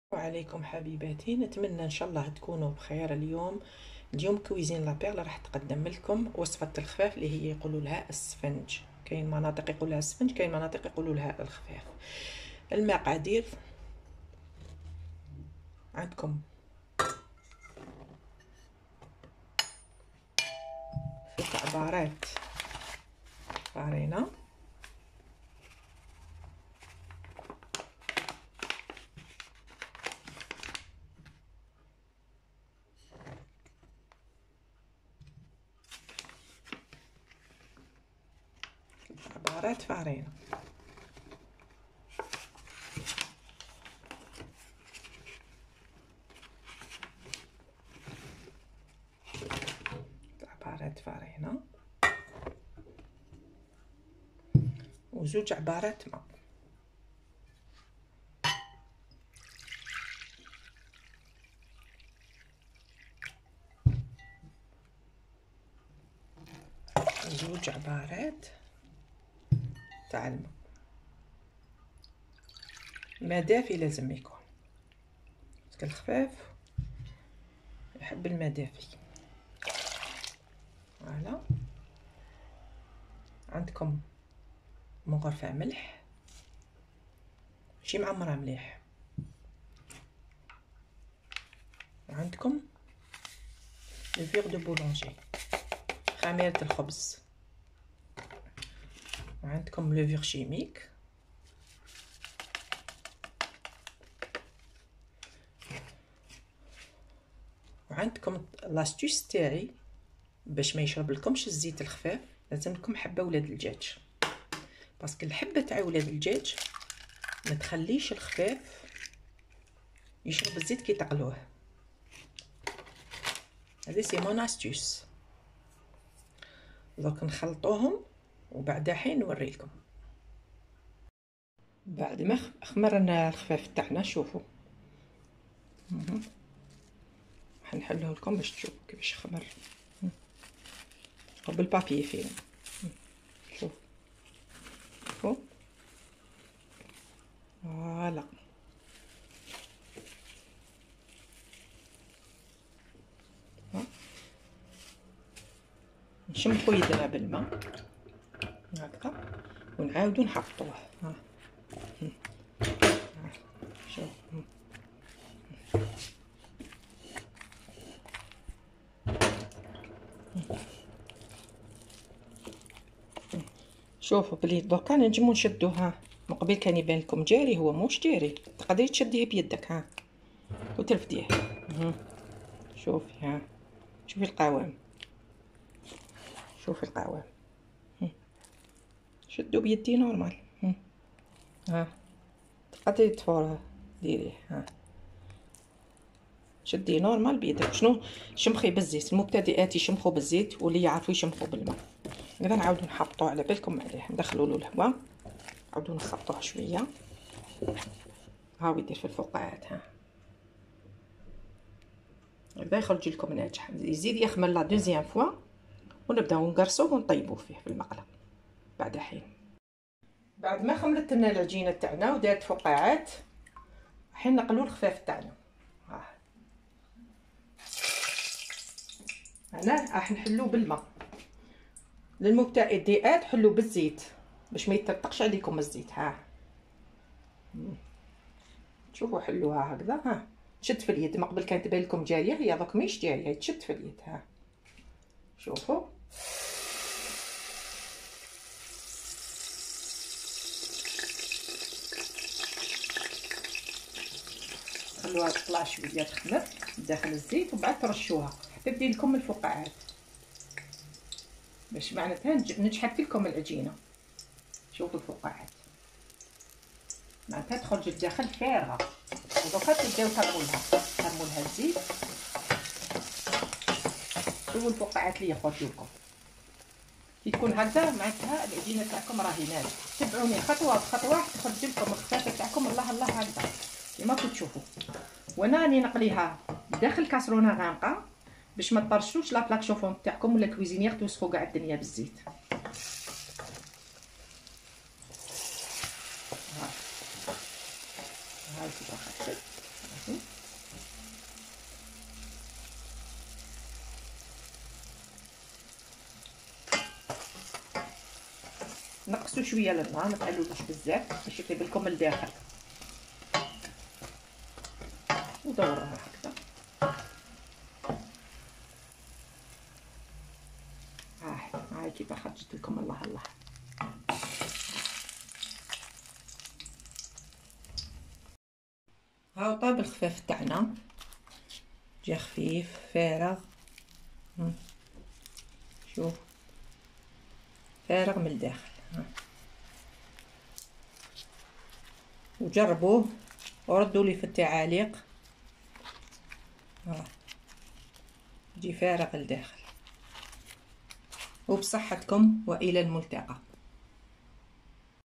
وعليكم حبيباتي، نتمنى ان شاء الله تكونوا بخير. اليوم كويزين لابيرل راح تقدم لكم وصفه الخفاف اللي هي يقولوا لها السفنج. كاين مناطق يقولوا لها السفنج، كاين مناطق يقولوا لها الخفاف. المقادير عندكم في عبارات فارينه، عبارات فارينه، عبارات فارينه وزوج عبارات ماء. زوج عبارات تاع الماء. ما دافي لازم يكون، باسكو الخفاف يحب الماء دافي. فوالا، عندكم مغرفة ملح ماشي معمرة مليح، وعندكم لفيغ دو بولونجي خميرة الخبز، وعندكم لفيغ شيميك، وعندكم لاستيس تاعي باش ما يشرب لكمش الزيت الخفاف. لازم لكم حبه ولاد الدجاج، باسكو الحبه تاع ولاد الدجاج ما تخليش الخفاف يشرب الزيت كي تقلوه. هذه سي مون استيس. دوك نخلطوهم وبعد حين نوريلكم. بعد ما خمرنا الخفاف تاعنا، شوفوا راح نحلوه لكم باش تشوفوا كيفاش خمر وبالبابي فيلم. شوفوا فوالا. نشمخو يدنا بالماء هكا ونعاودو نحطوه. شوف شوفوا بلي دوكا نجمو نشدوها. من قبل كان يبان لكم جاري، هو موش جاري، تقدري تشديه بيدك وترفديه. شوفي شوفي القوام، شوفي القوام. شدو بيدي نورمال. تقدري تفورها ديريه. شديه نورمال بيدك. شنو شمخي بالزيت، المبتدئات يشمخوا بالزيت واللي يعرفوا يشمخوا بالماء. اذا نعاودو نحطوه على بالكم عليه، ندخلوا له الهواء، نعاودو نخلطوه شويه. هاو يدير في الفقاعات. هذا يخرج لكم ناجح. يزيد يخمر لا دوزيام فوا ونبداو نقرصوه ونطيبوه فيه في المقله بعد حين. بعد ما خمرت لنا العجينه تاعنا ودارت فقاعات، حين نقلو الخفاف تاعنا. هنا راح نحلو بالماء. للمبتدئات حلو بالزيت باش ما يترطقش عليكم الزيت. شوفوا حلوها هكذا. تشد في اليد. ما قبل كانت تبان لكم جاريه، هي دوك ماهيش جاريه، تشد في اليد. شوفوا خلوها تطلع شويه تخمر داخل الزيت، وبعد ترشوها حتى تدير لكم الفقاعات باش معناتها نجحت لكم العجينه. شوفوا الفقاعات معناتها تخرج الداخل فارغه. ودوكا تبداو ترموا لها الزيت. شوفوا الفقاعات اللي يخرجوا لكم كي تكون هكذا، معناتها العجينه تاعكم راهي ناجحه. تبعوني خطوه بخطوه تخرج لكم الخفافه تاعكم. الله الله هكذا كيما كنتو تشوفوا. وانا راني نقليها داخل كاسرونه غامقه باش ما تطرشوش لا بلاك شوفون تاعكم ولا كويزينيير توسخوا كاع الدنيا بالزيت. نقصوا شويه النار، ما تعلولوش بزاف باش يطيب لكم الداخل. ودوروها هكذا. هاي كيف خرجت لكم. الله الله. هاو طاب الخفاف تاعنا، جا خفيف فارغ. شوف فارغ من الداخل. وجربوه وردوا لي في التعاليق. يجي فارغ الداخل. وبصحتكم والى الملتقى.